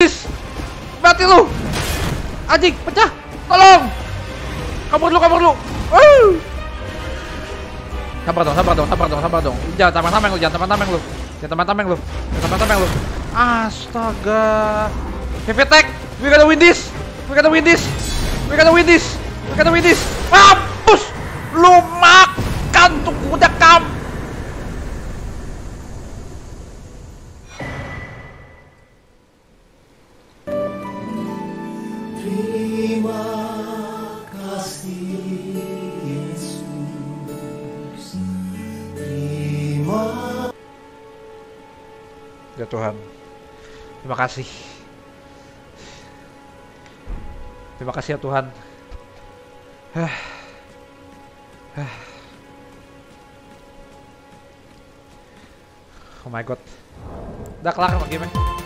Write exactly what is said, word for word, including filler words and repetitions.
Windis! Mati lu! Anjing, pecah! Tolong! Kabur lu, kabur lu! Wuh! Sabar dong, sabar dong, sabar dong, sabar dong. Jangan tameng-tameng lu, jangan tameng-tameng lu. Jangan tameng-tameng lu. Jangan tameng-tameng lu. Astaga. Heavy attack! We gotta win this! We gotta win this! We gotta win this! We gotta win this! Mampus! Lu makan tuh kuda kam! Terima kasih Yesus. Terima Ya Tuhan, terima kasih. Terima kasih ya Tuhan. Hah. Hah. Oh my god. Udah kelar sama game-nya.